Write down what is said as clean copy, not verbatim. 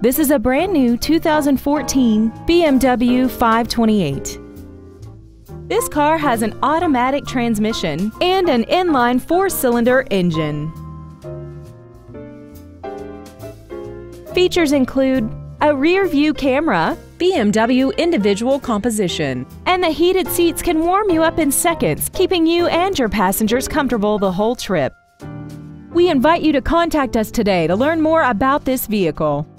This is a brand new 2014 BMW 528. This car has an automatic transmission and an inline four-cylinder engine. Features include a rear-view camera, BMW individual composition, and the heated seats can warm you up in seconds, keeping you and your passengers comfortable the whole trip. We invite you to contact us today to learn more about this vehicle.